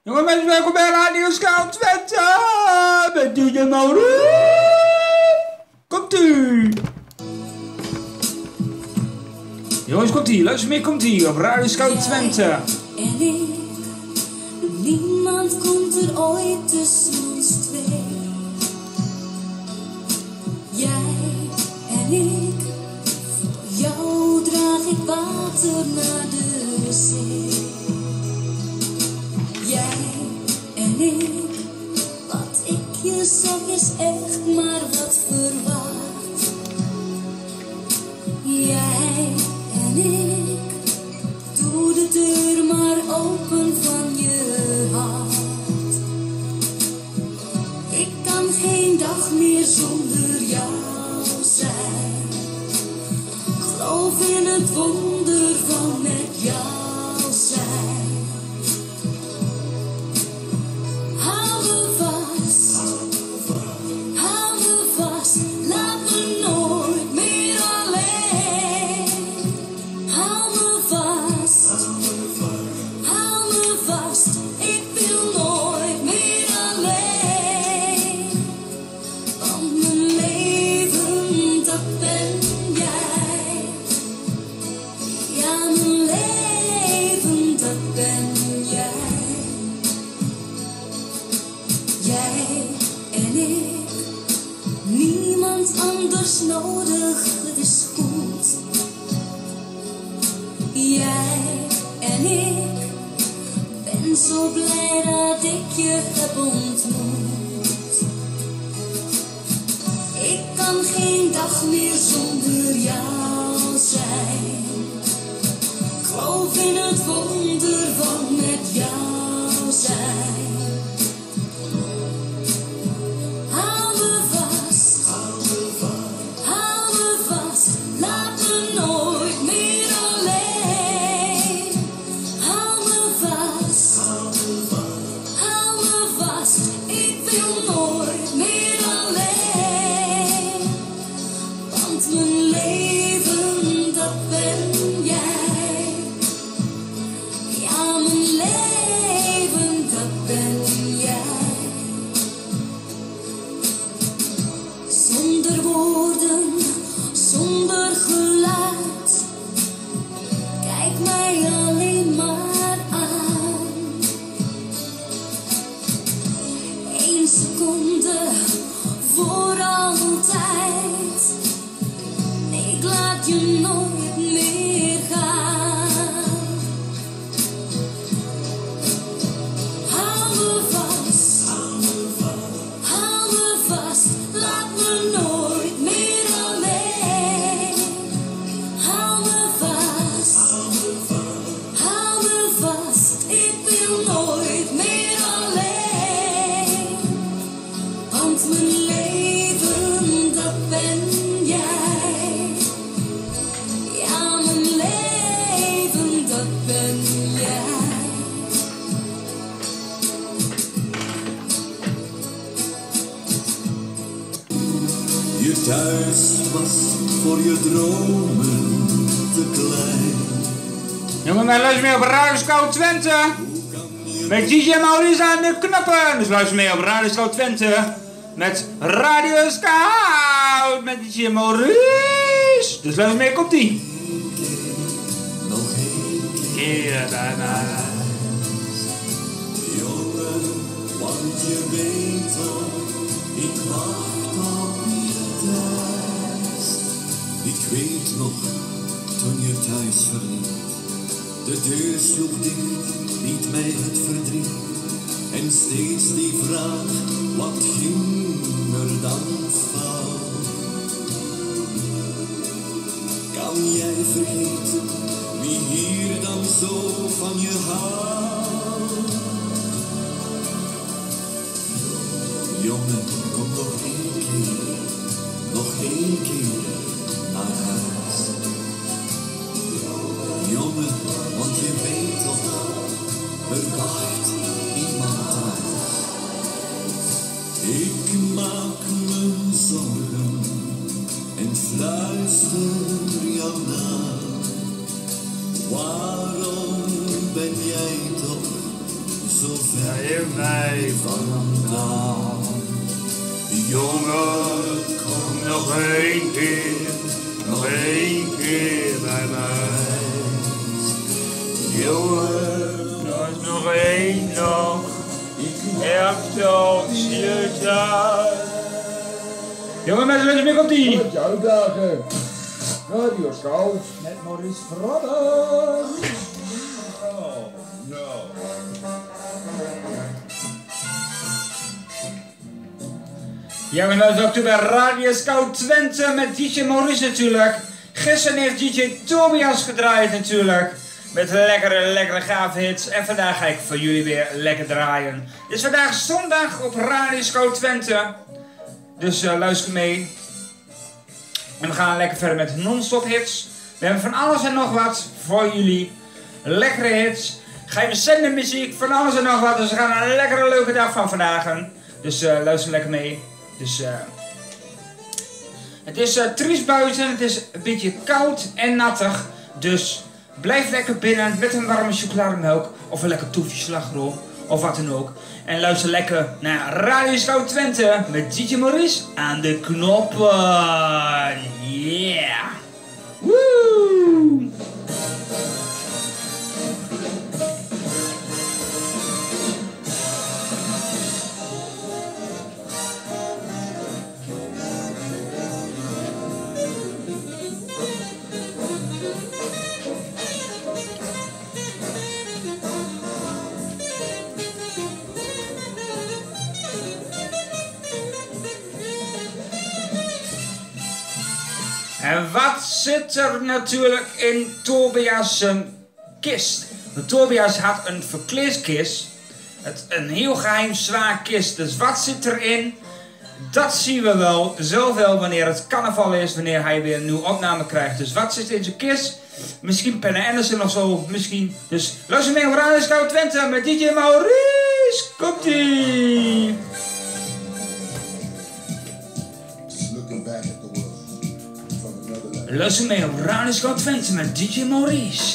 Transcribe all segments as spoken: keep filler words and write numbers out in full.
Jongen mensen, welkom bij Radio Scout Twente met D J Maurice. Komt-ie. Jongens, komt-ie. Luister meer, komt-ie op Radio Scout Twente. En ik, niemand komt er ooit tussen ons twee. Jij en ik, voor jou draag ik water naar de zee. Jij en ik, wat ik je zeg is echt maar wat verwacht. Jij en ik, doe de deur maar open van je hart. Ik kan geen dag meer zonder jou zijn. Ik geloof in het wonder van met jou zijn. Hou me vast, hou me vast, laat me nooit meer alleen. Hou me vast, hou me vast, ik wil nooit meer alleen. Want mijn leven, dat ben jij. Ja, mijn leven, dat ben jij. Jij en ik, niemand anders nodig, het is goed. Jij en ik, ben zo blij dat ik je heb ontmoet. Ik kan geen dag meer zonder jou zijn. Ik geloof in het wonder van met jou zijn. Hou me vast, hou me vast, laat me nooit meer alleen. Hou me vast, hou me vast, ik wil nooit meer alleen. Want mijn leven, dat ben jij. Ja, mijn leven, dat ben jij. Zonder woorden, zonder geluid, kijk mij alleen maar aan. Eén seconde voor altijd, nee, ik laat je nooit meer gaan. Hou me vast, hou me vast, laat me nooit meer alleen. Hou me vast, hou me vast, ik wil nooit meer alleen. Want mijn leven, dat ben jij. Ja, mijn leven, dat ben jij. Je thuis was voor je dromen te klein. Jongen mensen, luister meer op Radio Scout Twente met D J Maurice aan de knoppen. Dus luister meer op Radio Scout Twente met Radio Scout met D J Maurice. Dus luister meer, komt-ie. Nog één keer Keer daarna. jongen, want je weet al, ik wacht op je thuis. Ik weet nog, toen je thuis verliet, de deur sloeg dicht, liet mij het verdriet. En steeds die vraag, wat ging er dan fout? Kan jij vergeten wie hier dan zo van je houdt? Jongen, kom nog één keer, nog één keer naar huis. Jongen, want je weet toch, er wacht iemand thuis. Ik maak me zorgen en fluister jou na. Waarom ben jij toch zo ver mij vandaan. Jongen, kom nog één keer, nog één keer bij mij. Jongen, er is nog één nog. Echt als je thuis. Jongen mensen, let eens op die. Wat jouw dagen. Radio Scout met Maurice Verradder. Oh, no. Ja, we zijn ook bij Radio Scout Twente met D J Maurice natuurlijk. Gisteren heeft D J Tobias gedraaid natuurlijk. Met lekkere, lekkere gave hits. En vandaag ga ik voor jullie weer lekker draaien. Het is vandaag zondag op Radio Scout Twente. Dus uh, luister mee. En we gaan lekker verder met non-stop hits. We hebben van alles en nog wat voor jullie. Lekkere hits. Geheime zendermuziek, van alles en nog wat. Dus we gaan een lekkere leuke dag van vandaag. Dus uh, luister lekker mee. Dus uh, het is uh, triest buiten. Het is een beetje koud en nattig. Dus blijf lekker binnen met een warme chocolademelk. Of een lekker toefje slagroom. Of wat dan ook. En luister lekker naar Radio Scout Twente met D J Maurice aan de knoppen. Yeah! Woo! En wat zit er natuurlijk in Tobias' kist? Want Tobias had een verkleeskist. Het, een heel geheim zwaar kist. Dus wat zit erin? Dat zien we wel. Zoveel wanneer het carnaval is. Wanneer hij weer een nieuwe opname krijgt. Dus wat zit in zijn kist? Misschien Penny Anderson of zo. Misschien. Dus luister mee op Radio Scout Twente met D J Maurice. Komt-ie! Luister mee op Radio Scout Twente met D J Maurice.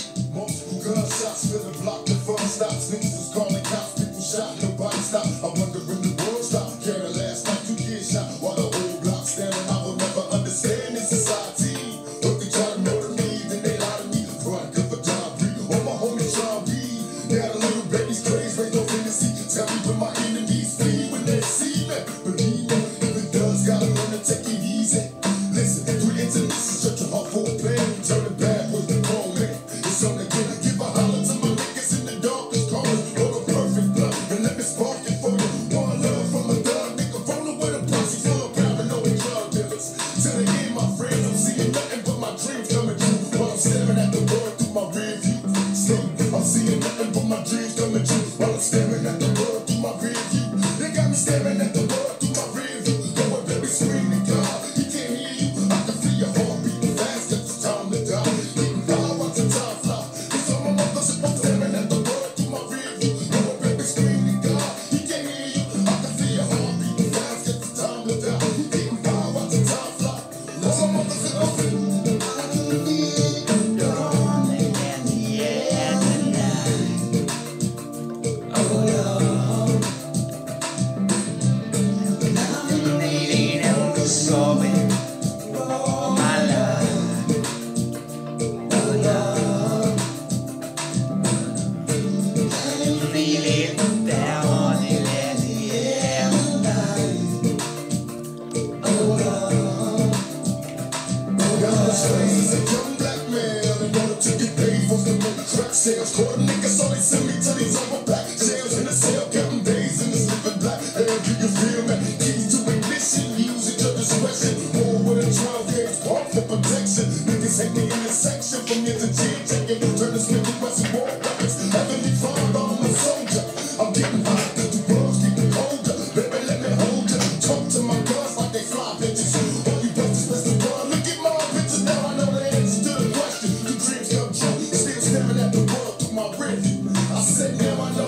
I said, now I know.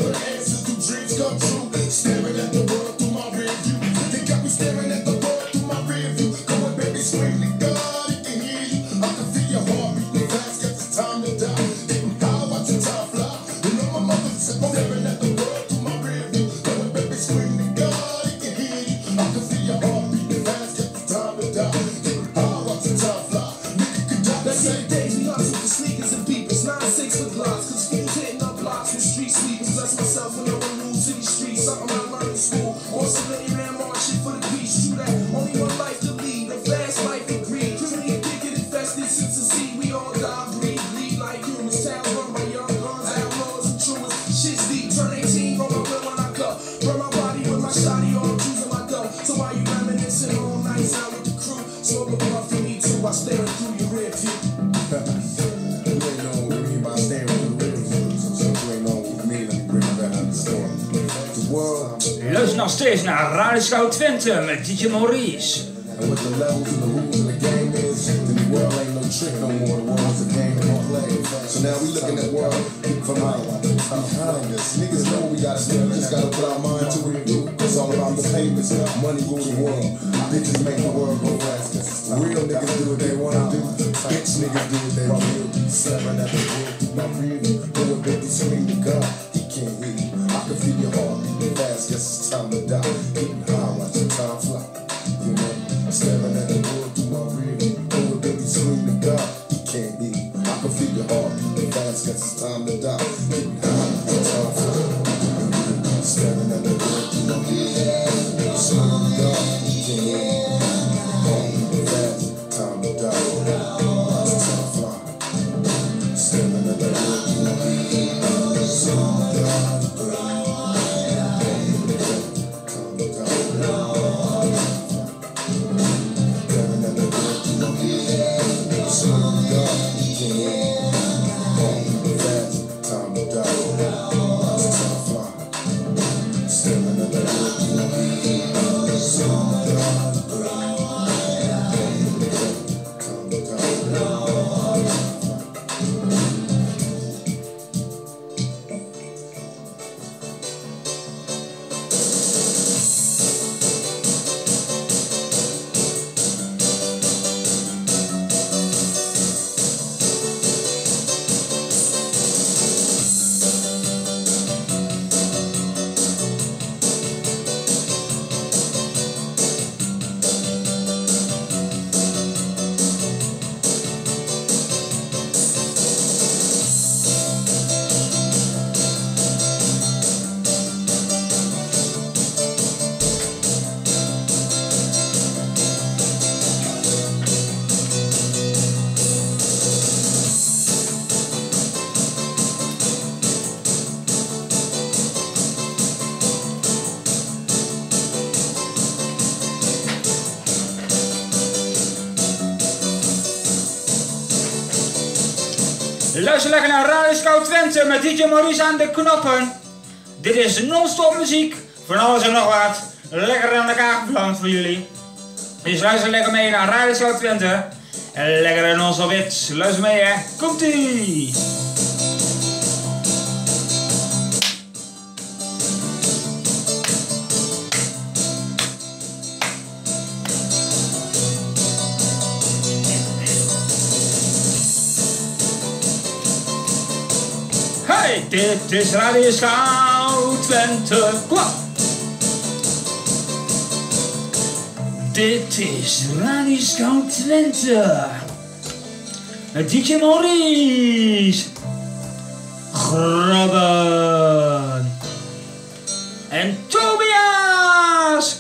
nog steeds naar Radio Scout Twente met D J Maurice. And with the levels and the rules of the game is, then the world ain't no trick no more. The world's a game and don't play. So now we looking at world from out behind us. Niggas know we gotta do. We just gotta put our mind to it. It's all about the payments. Money rule the world. Bitches make the world go fast. Real niggas do what they wanna do. Bitch niggas do what they wanna do. Slamming at the door through my breathing. Do a baby scream to God. He can't hear you. I can feel your heart beating fast. Guess it's time to die. Getting high, watch your time fly. You know. Staring at the world through my rear. Oh, a baby scream to God, he can't hear you. I can feel your heart beating fast, guess it's time to die. Getting high, it's time for staring at the world through my rear. Scream to God, he can't hear you. Heart beating fast, time to die. Watch the time fly. Staring at the world through my rear. Scream to God, time to die. Luister lekker naar Radio Scout Twente met D J Maurice aan de knoppen. Dit is non-stop muziek, van alles en nog wat. Lekker aan elkaar gepland voor jullie. Dus luister lekker mee naar Radio Scout Twente. En lekker in onze wits. Luister mee hè. Komt-ie! Hey, dit is Radio Scout Twente. Kom op. Dit is Radio Scout Twente. Met D J Maurice. Grabben. En Tobias.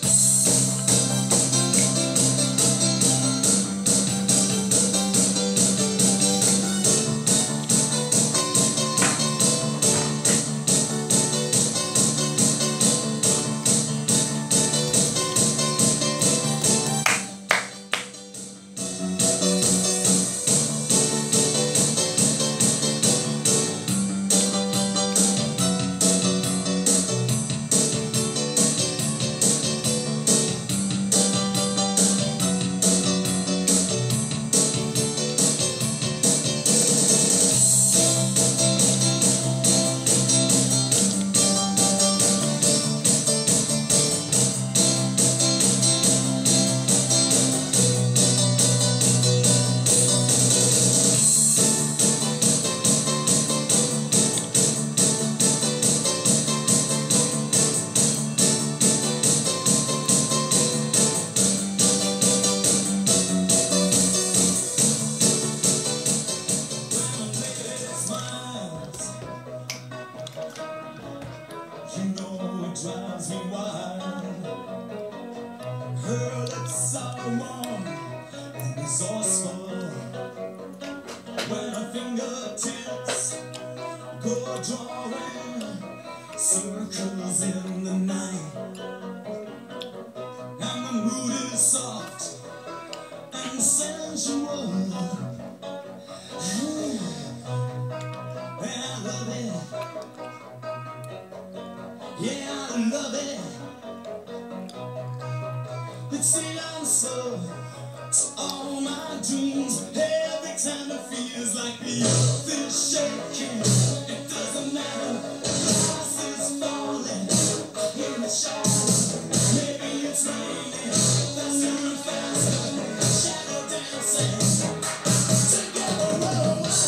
it's the answer to all my dreams. Every time it feels like the earth is shaking, it doesn't matter, the glass is falling, I hear it shatter, maybe it's raining, faster and faster, shadow dancing, together we're one.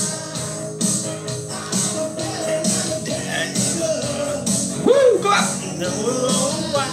I'm a better than a believer. Woo, come on! No, why?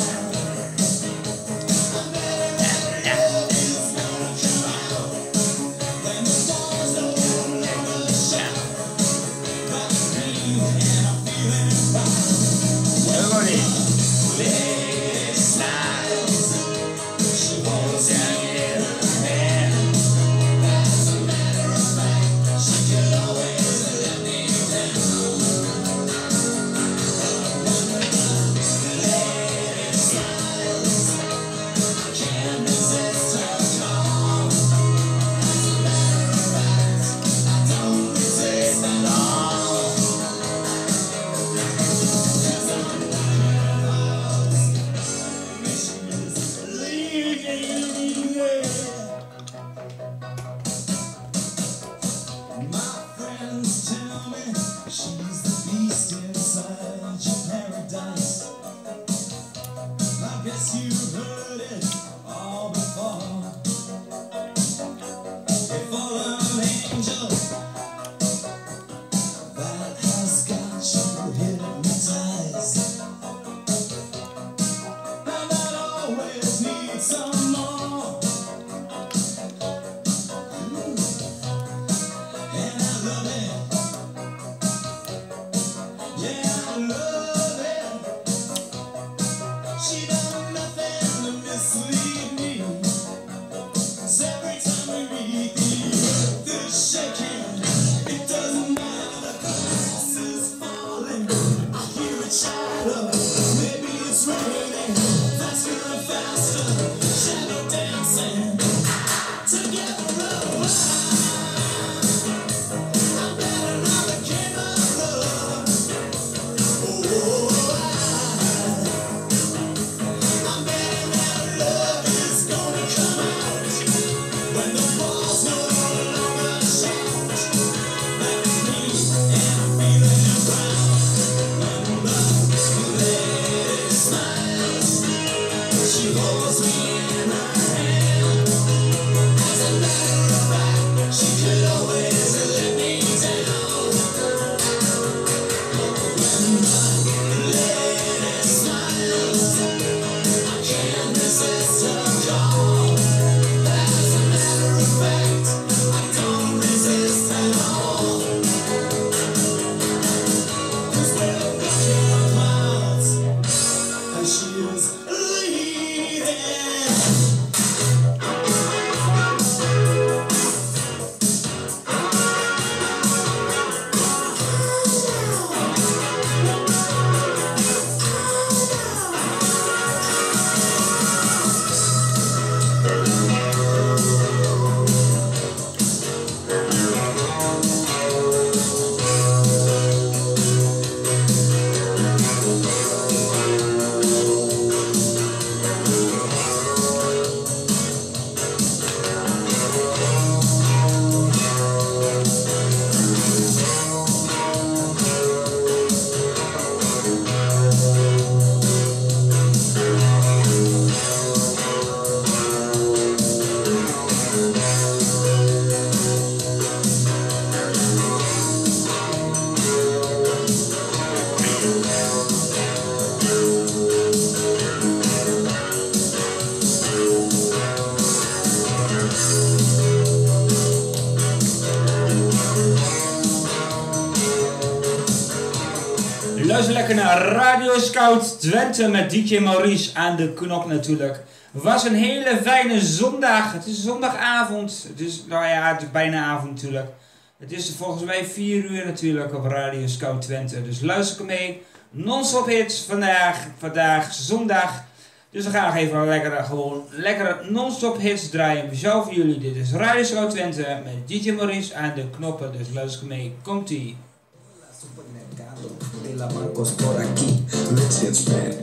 Luister lekker naar Radio Scout Twente met D J Maurice aan de knop natuurlijk. Het was een hele fijne zondag. Het is zondagavond. Het is, nou ja, het is bijna avond natuurlijk. Het is volgens mij vier uur natuurlijk op Radio Scout Twente. Dus luister mee. Non-stop hits vandaag, vandaag zondag. Dus we gaan nog even lekker, gewoon lekkere non-stop hits draaien. Speciaal voor jullie. Dit is Radio Scout Twente met D J Maurice aan de knoppen. Dus luister mee. Komt-ie. De la bancos por aquí, leche expand.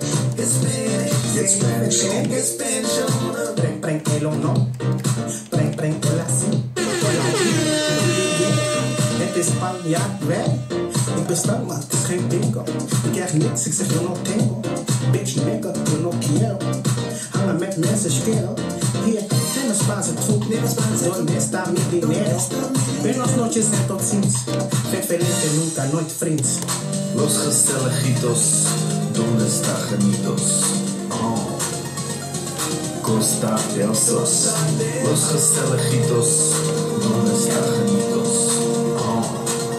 Get Spanish on. Get Spanish on. Preng, preng, el o no. Preng, preng, hola sí. Hola sí. Het is Spanjaard weg. Ik ben stank, maar het is geen bingo. Ik krijg niks, ik zeg yo no tengo. Bitch, nigga, yo no quiero. Hangen met mensen schero. Hier, neem een Spaanse troep. Donde está mi dinero? Buenas noches en tot ziens. Vet feliz nunca, nooit vriends. Los gezelligitos, donde está genitos? Oh. Costa del Sos. Los gezelligitos, donde está genitos? Oh.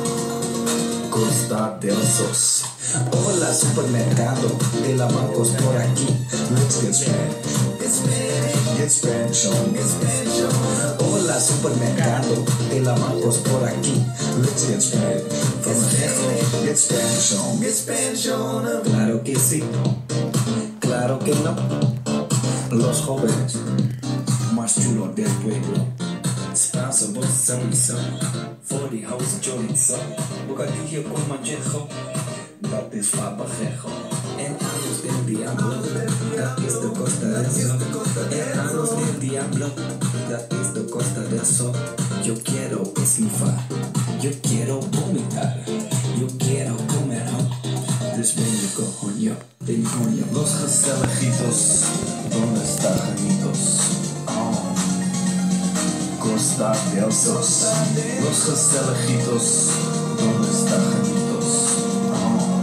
Costa del Sos. Hola, supermercado. De la bancos por aquí. Let's get Spanish. Get Spanish. Get Spanish on. Get Spanish on. Hola, supermercado. De la bancos por aquí. Let's get Spanish. Get Spanish on. Get Spanish on. Claro que sí. Claro que no. Los jóvenes más chulos del pueblo. Spaanse bossen zo. Voor die house chorizo. Bocadillo con manchejo. Dat is fabajejo. En arroz del diablo. Dat is de costa del sol. En arroz del diablo. Dat is de costa del sol. Yo quiero esnifar. Yo quiero vomitar. Yo quiero comer ho. Dus ben je coño. Ben je coño. Los gezelligitos, donde está genitos? Oh. Costa del Sos. Los gezelligitos, donde está genitos? Oh.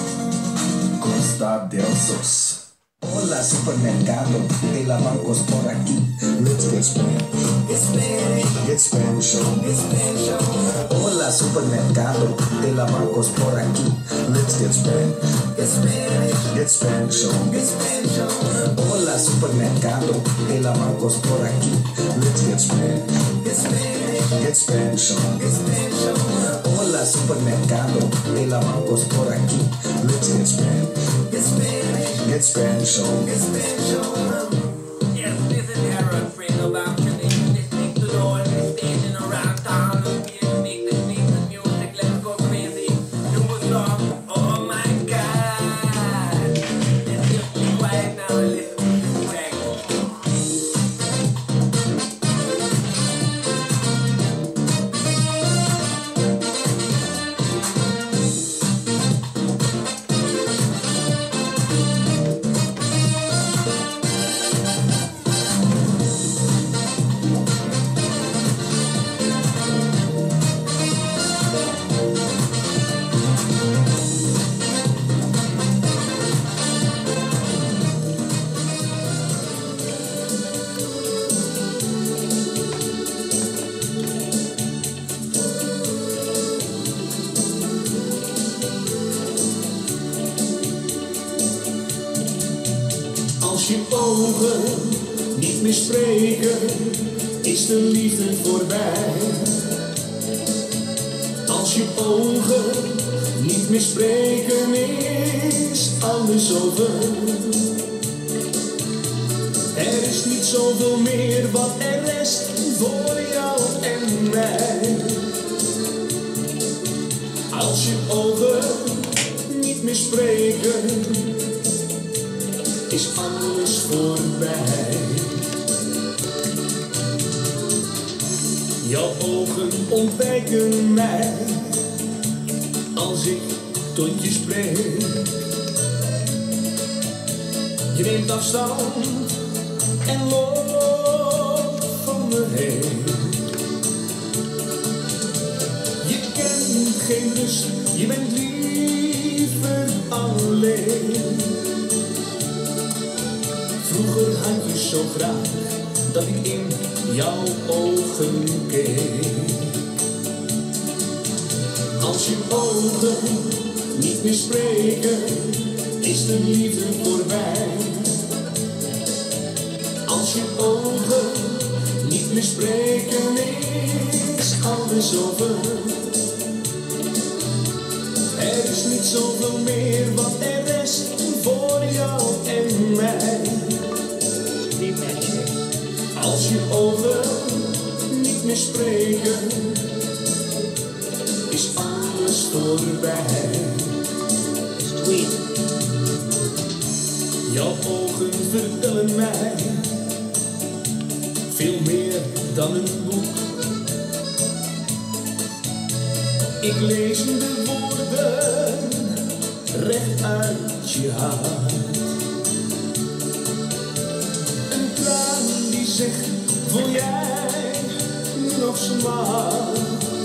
Costa del Sos. Hola, supermercado. De la bancos por aquí. Let's get Spanish. Get Spanish. Get Spanish on. Get Spanish on. Hola, supermercado. De la bancos por aquí. Let's get Spanish. Get Spanish. Get Spanish on. Get Spanish on. Hola, supermercado. De la bancos por aquí. Let's get Spanish. Get Spanish. Get Spanish on. Get Spanish on. Hola, supermercado. De la bancos por aquí. Let's get Spanish. Get Spanish. Get Spanish on. Get Spanish on. Yes, this is Harold Fredo about tradition. This thing to know and this standing around town. Let's get to make this make the music. Let's go crazy. Do a song. Oh my God. Let's just be quiet now and listen to this track. Als je ogen niet meer spreken, is de liefde voorbij. Als je ogen niet meer spreken, is alles over. Er is niet zoveel meer wat er rest voor jou en mij. Als je ogen niet meer spreken, is alles voorbij. Jouw ogen ontwijken mij als ik tot je spreek. Je neemt afstand en loopt van me heen. Je kent geen rust, je bent liever alleen. Vroeger had je zo graag dat ik in jouw ogen keek. Als je ogen niet meer spreken, is de liefde voorbij. Als je ogen niet meer spreken, is alles over. Er is niet zoveel meer wat er rest voor jou en mij. Als je ogen niet meer spreken, is alles voorbij. Jouw ogen vertellen mij veel meer dan een boek. Ik lees de woorden recht uit je hart. Een traan die zegt, voel jij nog smaak?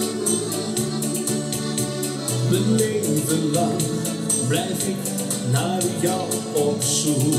Mijn leven lang blijf ik naar jou op zoek.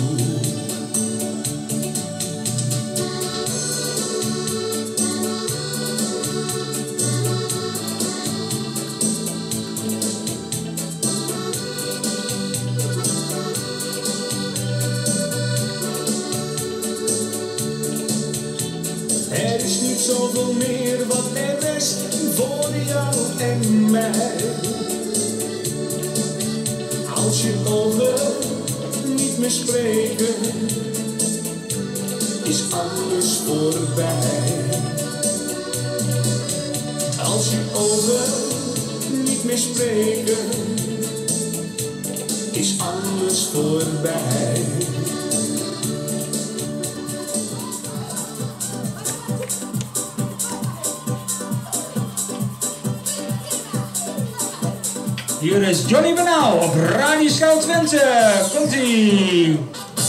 Er is niet zoveel meer wat er is voor jou en mij. Als je ogen niet meer spreken, is alles voorbij. Als je ogen niet meer spreken, is alles voorbij. Hier is Johnny Bernal op Radio Scout Twente. Komt-ie!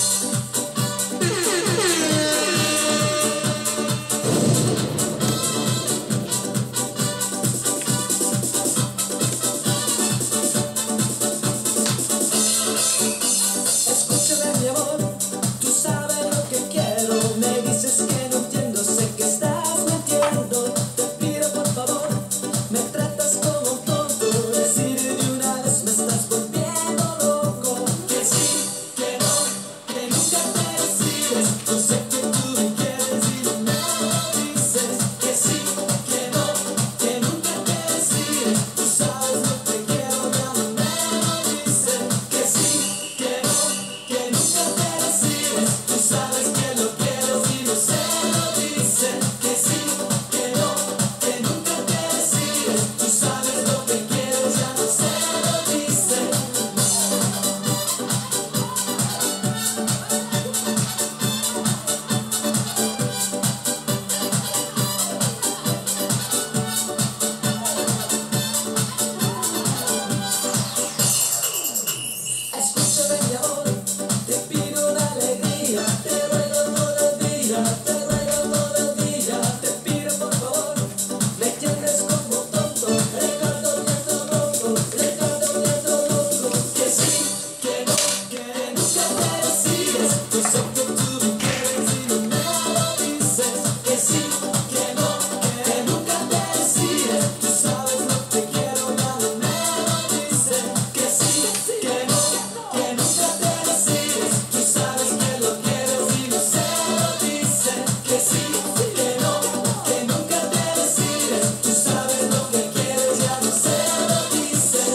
Escúchame mi amor, tú sabes lo que quiero. Me dices que no entiendo, sé que estás mintiendo. Te pido por favor, me tratas como un tonto. Decir de una vez me estás volviendo loco. Que sí, que no, que nunca te decides. Yo sé que tú me quieres y no me lo dices. Que sí, que no, que nunca te decides. Tú sabes lo que quiero, ya no me lo dices. Que sí, que no, que nunca te decides. Tú sabes que lo quiero y no se lo dices. Que sí, que no, que nunca te decides. Tú sabes lo que quiero, ya no se lo dices. Escúchame mi amor, te pido una alegría, te ruego todo el día, te ruego todo el día, te pido por favor, me tienes como tonto, recuerdo viento loco, recuerdo viento loco, que sí, que no, que nunca te decides, yo sé que tú me quieres y no me lo dices, que sí, que no, que nunca te decides, tú sabes lo que quiero, ya no me lo dices, que sí, que no, que nunca te decides, tú sabes que lo quiero y no se lo dices, que sí, que no, que nunca te decides, tú sabes lo que quieres, ya no se lo dices.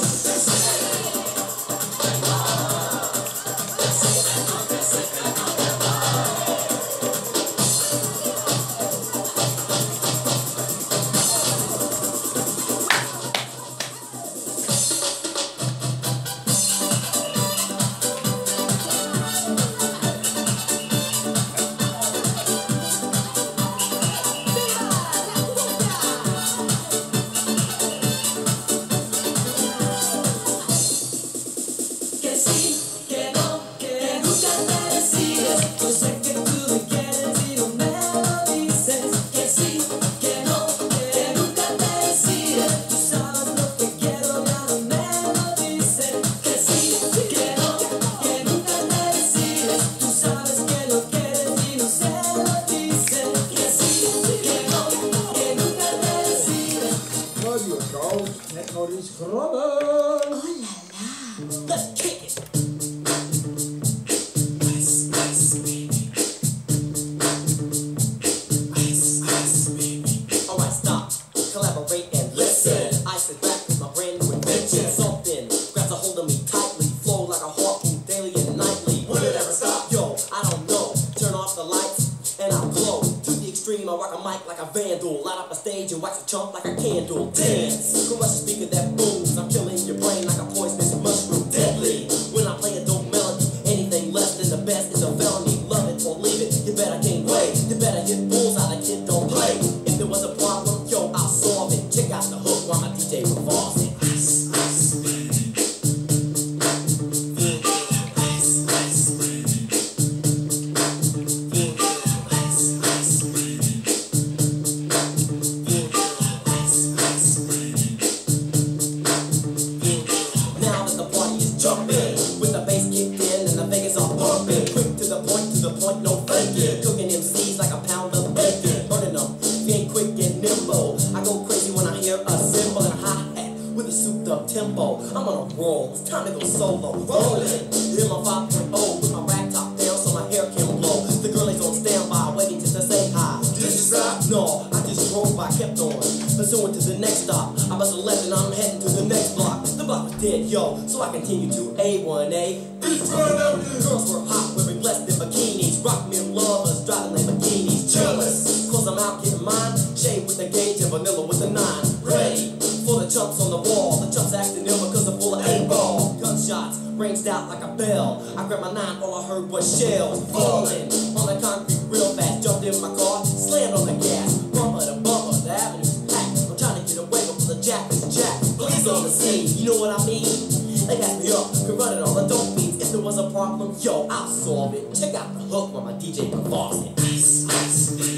Que sí, que no, que nunca te decides. Yo sé que tú me quieres y no me lo dices. Que sí, que no, que nunca te decides. Tú sabes lo que quiero, ya no me lo dices. Que sí, que no, que nunca te decides. Tú sabes que lo quieres y no se lo dices. Que sí, que no, que nunca te decides. Radio Scout met Maurice Grobben. Let's kick it. Alright, stop, collaborate and listen. I sit back with my brand new invention. Something grabs a hold of me tightly, flow like a harpoon daily and nightly. Will it ever stop? Yo, I don't know. Turn off the lights and I'll glow. To the extreme, I rock a mic like a vandal. Light up a stage and wax a chump like a candle. Dance, crush a speaker that booms. I'm killing your brain like a poisonous mushroom. Deadly, when I play a dope melody, anything less than the best rolling. In my five point oh with my rack top down so my hair can blow. The girl is on standby, waiting just to say hi. Did you stop? No, I just drove by, kept on. Pursuing to the next stop. I bust a left and I'm heading to the next block. The block was dead, yo, so I continue to A one A. Girls were hot, wearing less than bikinis. Rock men lovers, driving Lamborghinis. Jealous, cause I'm out getting mine. Shade with the gauge and vanilla with the nine. Ready for the chumps on the wall. The chumps acting ill because I'm full of eight-ball. Gunshots ranged out like a bell. I grabbed my nine, all I heard was shells falling on the concrete real fast. Jumped in my car, slammed on the gas. Bumper to bumper, the avenue's packed. I'm trying to get away before the jack is jack. Police on the scene, you know what I mean? They got me up, could run it all the dope beats. If there was a problem, yo, I'll solve it. Check out the hook when my D J performs it. Ice, ice.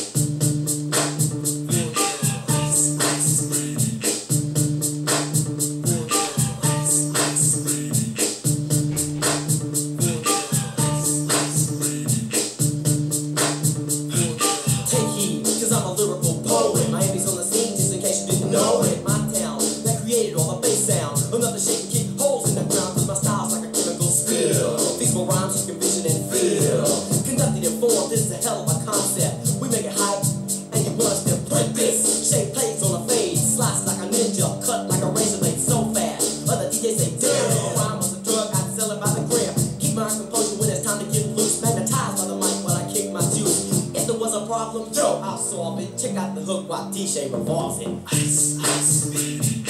Check out the hook while D J revolves it. Ice, ice, baby.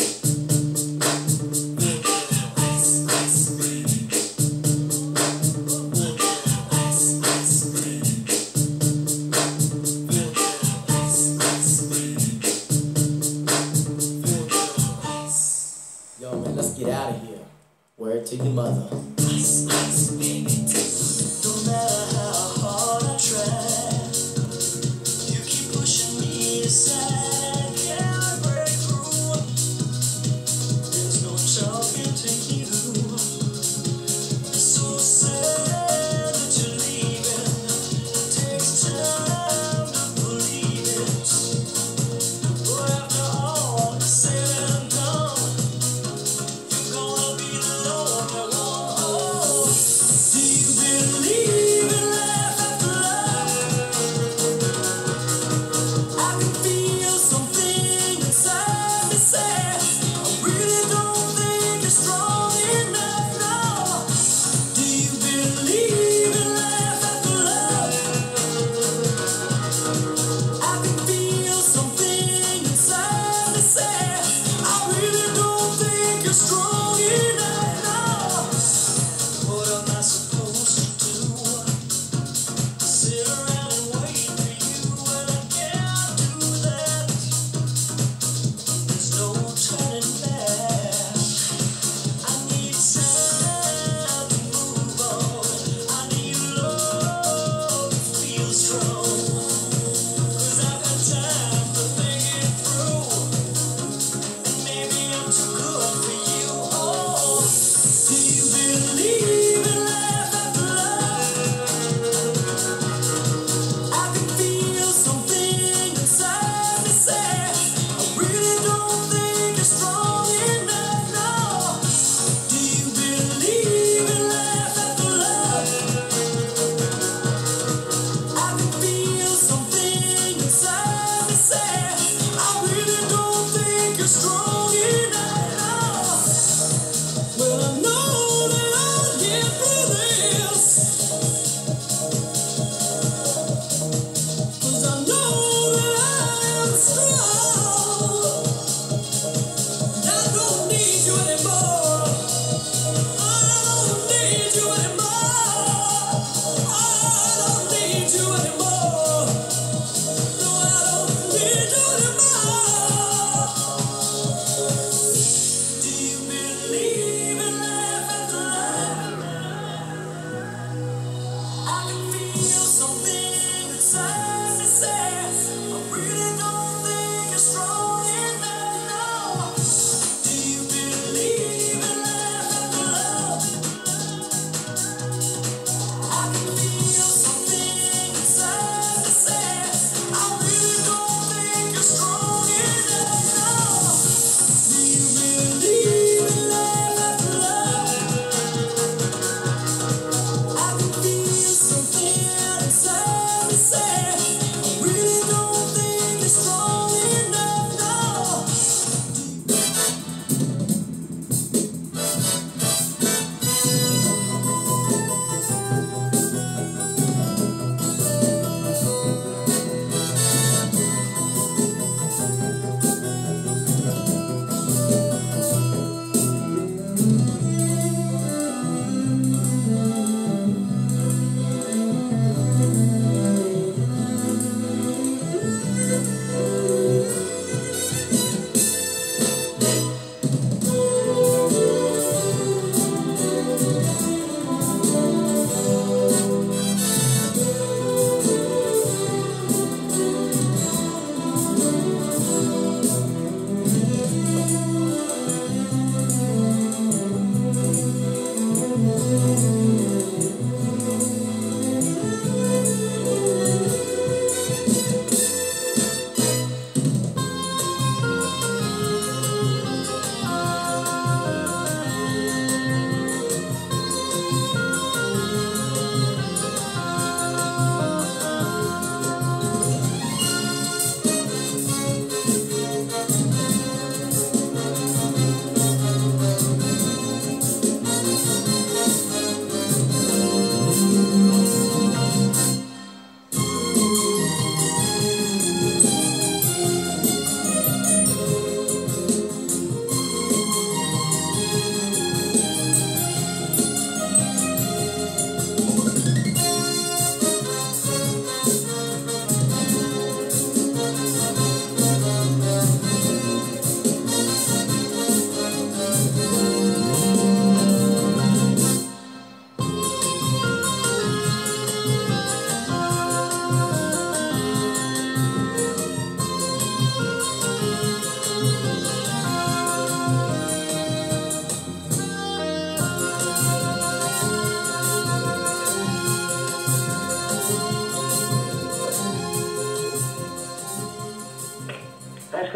Ice, ice, baby. Ice, ice, baby. Ice, ice, baby. Yo, man, let's get out of here. Word to your mother. Ice, ice, baby. Don't matter how hard I try. Believe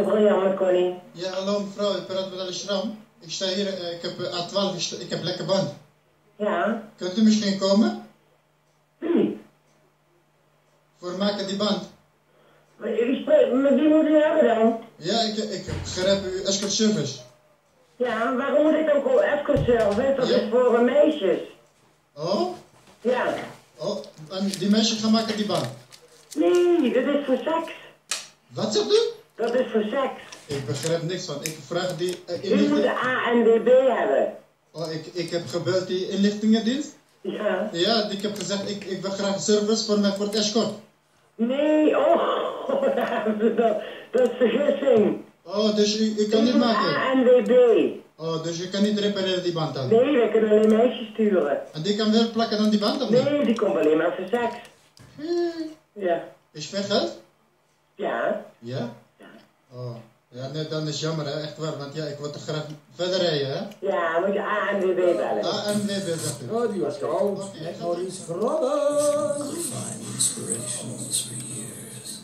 programma, Connie. Ja, hallo mevrouw, ik praat met Ali Schram. Ik sta hier, uh, ik heb uh, A twaalf, ik, sta, ik heb lekker band. Ja? Kunt u misschien komen? Wie? Voor maken die band. Ik spreek, met wie moet u hebben dan? Ja, ik, ik begrijp uw escort service. Ja, waarom moet ik ook al escort service? Dat Ja. is voor uh, meisjes. Oh? Ja. Oh, en die meisjes gaan maken die band. Nee, dat is voor seks. Wat zegt u? Dat is voor seks. Ik begrijp niks van. Ik vraag die uh, U moet inlichting. de A N W B hebben. Oh, ik, ik heb gebeld die inlichtingendienst. Ja. Ja, ik heb gezegd, ik, ik wil graag service voor, mij, voor het escort. Nee, oh, dat, dat is vergissing. Oh, dus u, u kan U niet moet maken? A N W B. Oh, dus u kan niet repareren die band dan? Nee, we kunnen alleen meisjes sturen. En die kan wel plakken aan die band of niet? Nee, die komt alleen maar voor seks. Ja. Is veel geld? Ja. Ja? Oh, ja, nee, dan is het jammer, hè, echt waar, want ja, ik wil toch graag verder rijden, hè? Ja, moet je A N W B bellen. A N W B, zegt u. Radio Scout met Maurice Grobben. Find inspirationals for years.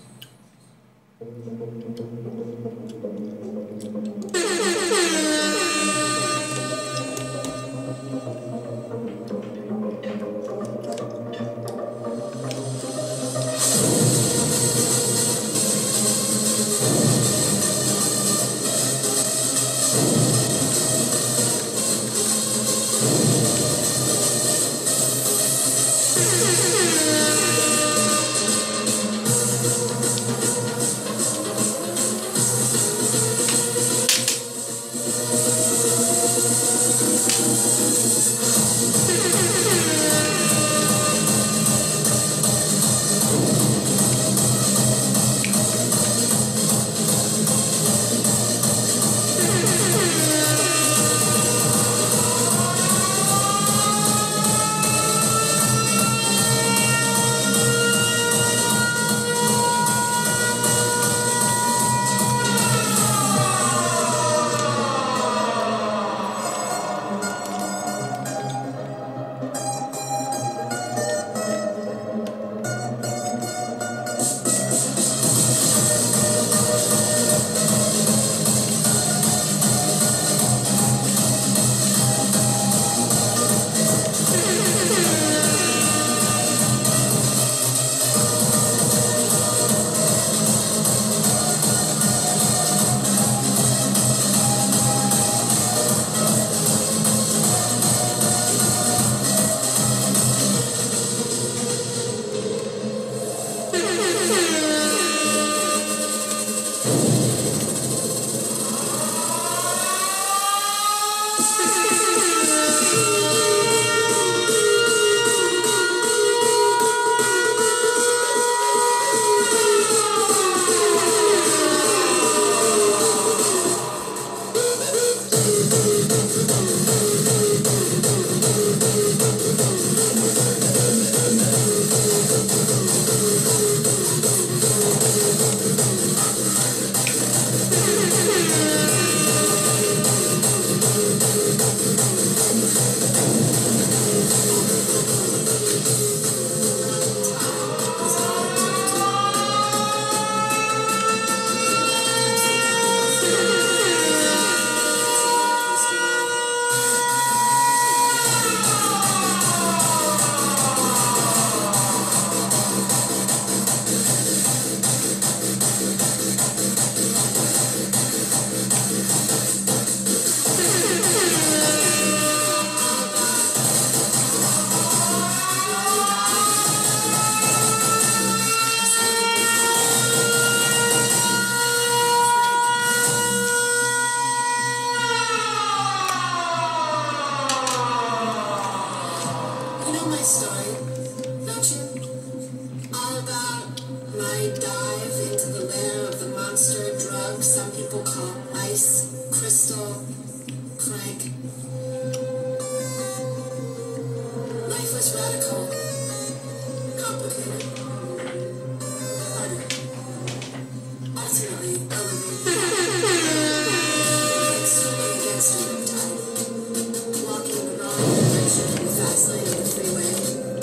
Fast lane of the freeway.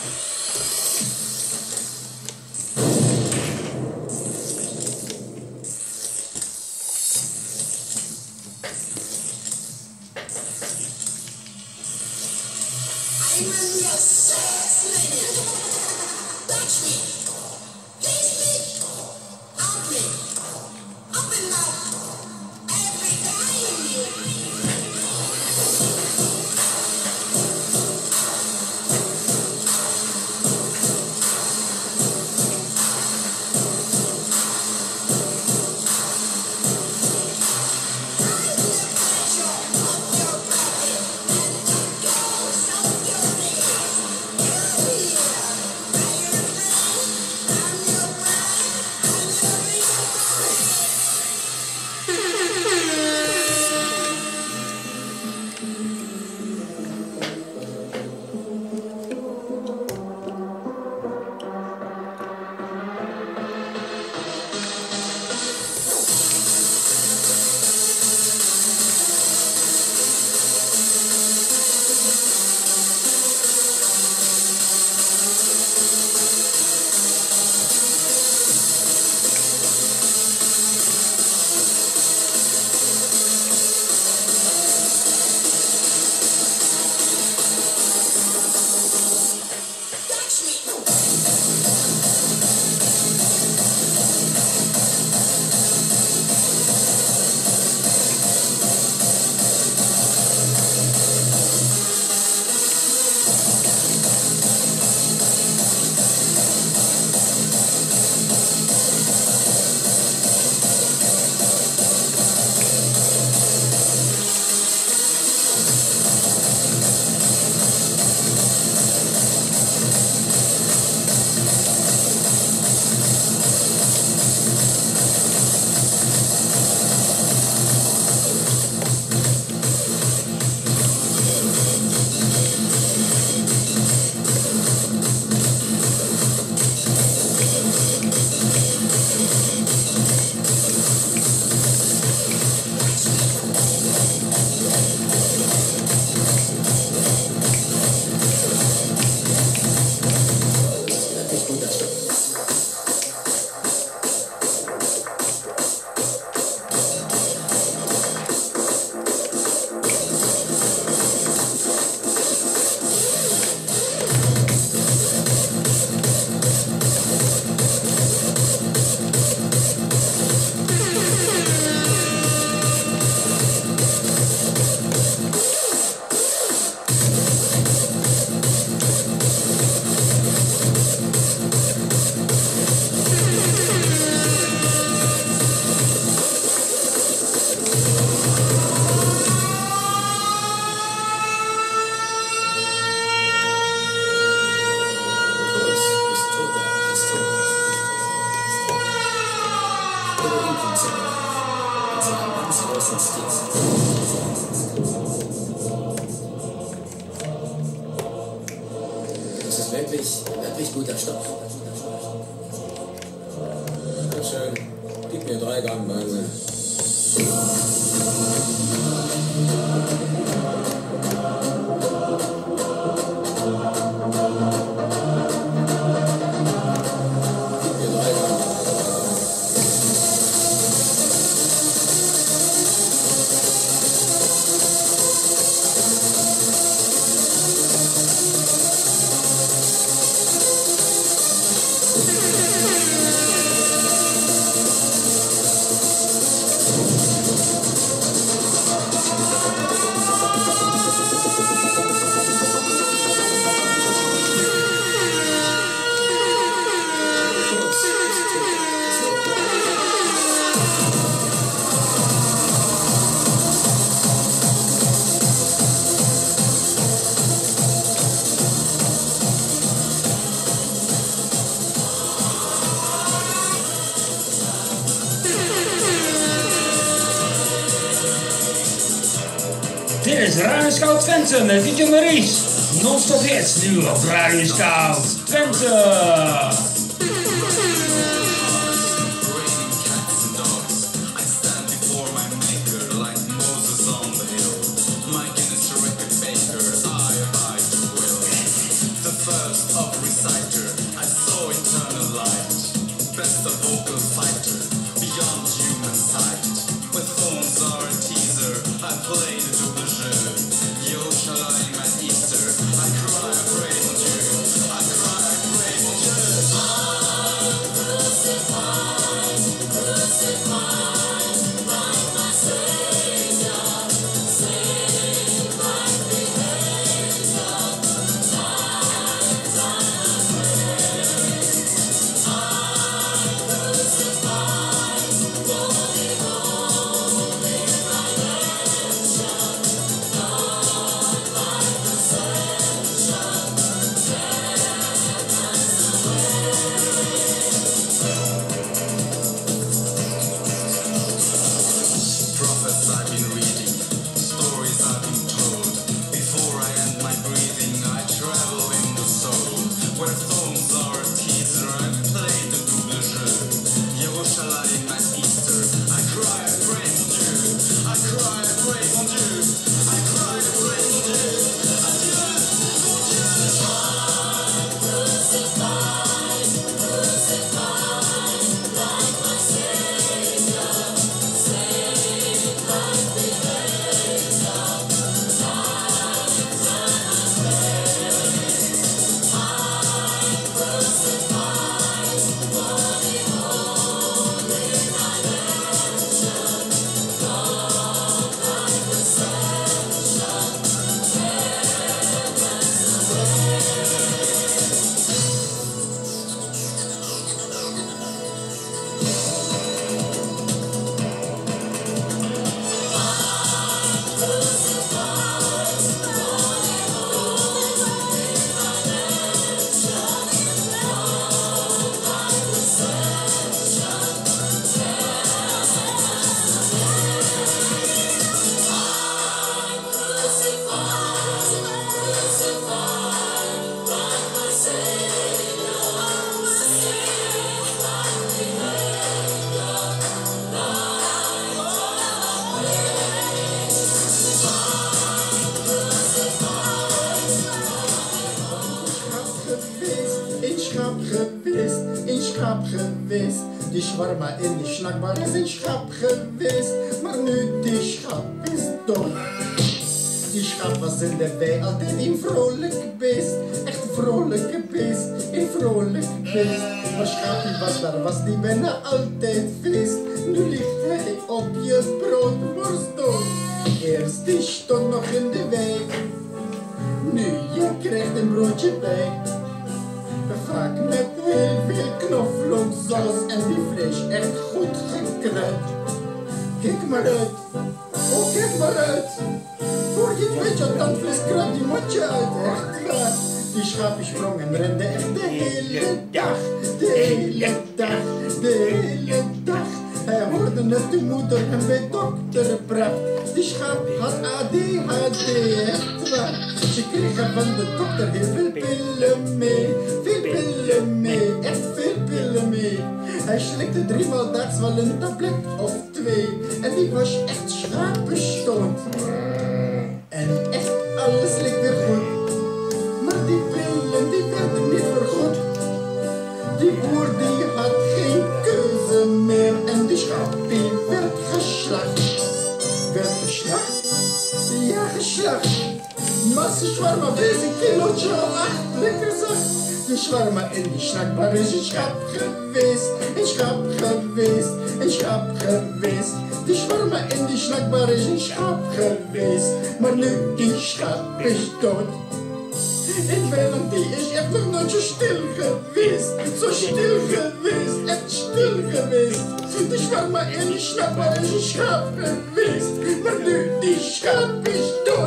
Das ist wirklich, wirklich guter Stoff. Sehr schön. Gib mir drei Gramm Weise. Dit is Radio Scout Twente met D J Maurice. Non-stop hits nu op Radio Scout Twente. The first words of reciter, I saw eternal light. Best a vocal fighter, beyond human sight. With phones are a teaser, I played a double jeu. Yo, Shalim at Easter, I cry, I pray for you. I cry, I pray for you. I'm crucified, crucified, by my Savior, saved by behavior. Times I have made. I'm crucified, holy, holy, my redemption. God, my possession, heaven's away. Prophets I've been reading, stories I've been told. Before I end my breathing, I travel in the soul. Where thorns are a teaser, I play the double jeu. Yerushalayim at Easter, I cry, I pray for you. I cry, I pray for you. I cry, I pray for you. Adieu, mon Dieu. I'm crucified, crucified, like my Savior, saved by behavior. Times I have made. I'm crucified, holy, holy, my redemption. God, my possession, heaven's Ich hab gewusst, ich hab gewusst, die Schwarma in die Schnackbar ist, ich hab gewusst, maar nu die Schap ist dort. Die Schap was in der Welt, altijd in vrolijk bist, echt vrolijk bist, in vrolijk bist. Maar Schapie was daar, was die bijna altijd feest, nu ligt hij op je broodworst dood. Eerst die stond nog in de wijk, nu je krijgt een broodje bij. Vaak met heel veel knoflooksaus en die vlees echt goed gekruid. Kijk maar uit, oh kijk maar uit. Voor je het weet je tandvlees krabt die motje uit, echt waar. Die schaapje sprong en rende echt de hele dag, de hele dag, de hele dag. Hij hoorde het de moeder en bij dokter bracht. Die schaap had A D H D, echt waar. Ze kregen van de dokter heel veel pillen mee, veel pillen mee, echt veel pillen mee. Hij slikte driemaal daags wel een tablet of twee en die was echt schapenstoot. En echt alles leek weer goed, maar die pillen die werden niet vergoed. Die boer die had geen keuze meer en die schaapie werd geslacht. Werd geslacht? Ja, geslacht. Maar ze shawarma wees een kilootje of acht, lekker zacht. Die shawarma in die snackbar is een schap geweest, een schap geweest, een schap geweest. Die shawarma in die snackbar is een schap geweest, maar nu die schap is dood. In Nederland die is echt nog nooit zo stil geweest, zo stil geweest, echt stil geweest. De shawarma in die snackbar is een schap geweest, maar nu die schap is dood.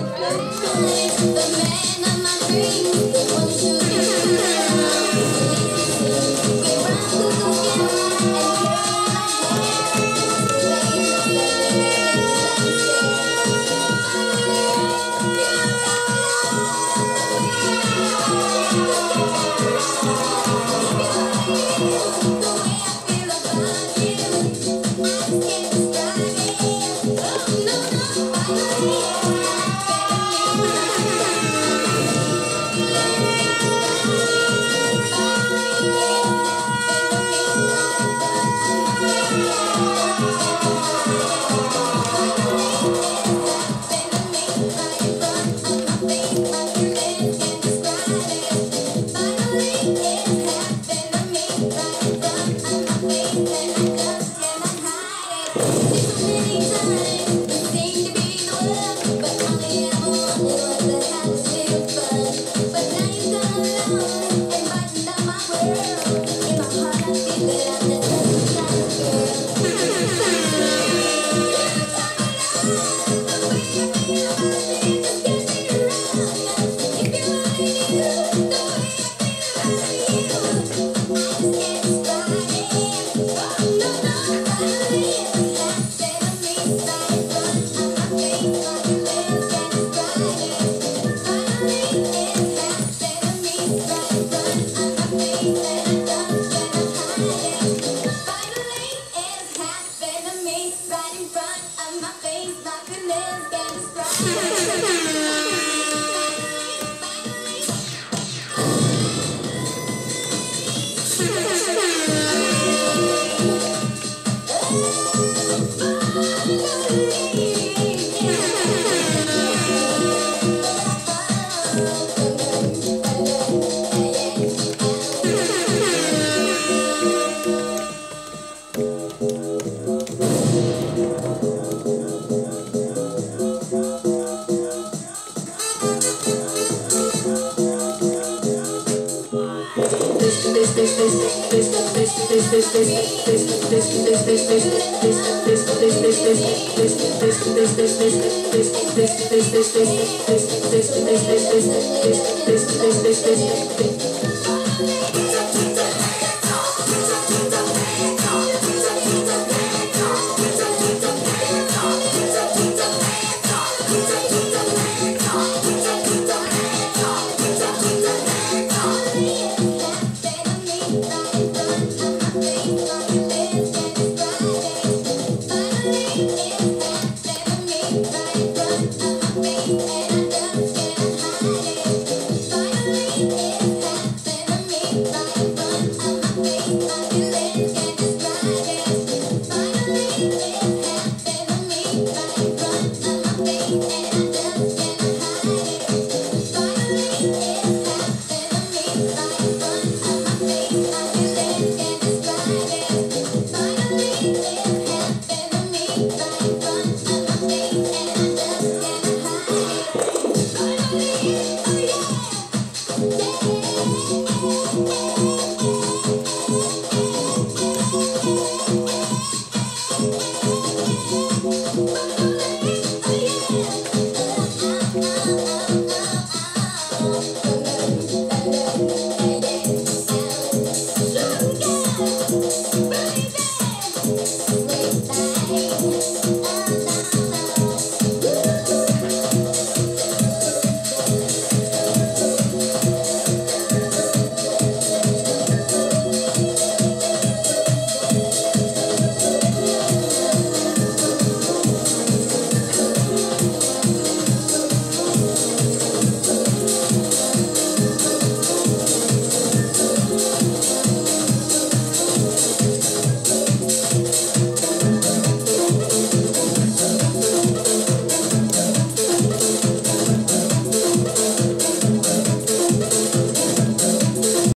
This